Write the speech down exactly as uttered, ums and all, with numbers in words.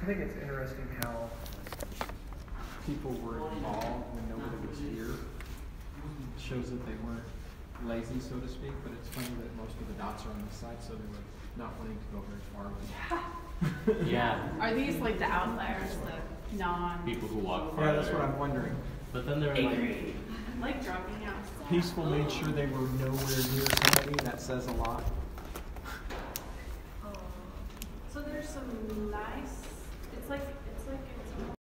I think it's interesting how people were involved when nobody was here. It shows that they weren't lazy, so to speak, but it's funny that most of the dots are on this side, so they were not wanting to go very far with it. Yeah. Are these like the outliers, the non? People who walk farther. Yeah, that's what I'm wondering. But then they're like, Agree. Like dropping out. Peaceful made sure they were nowhere near somebody. That says a lot. So there's some nice, it's like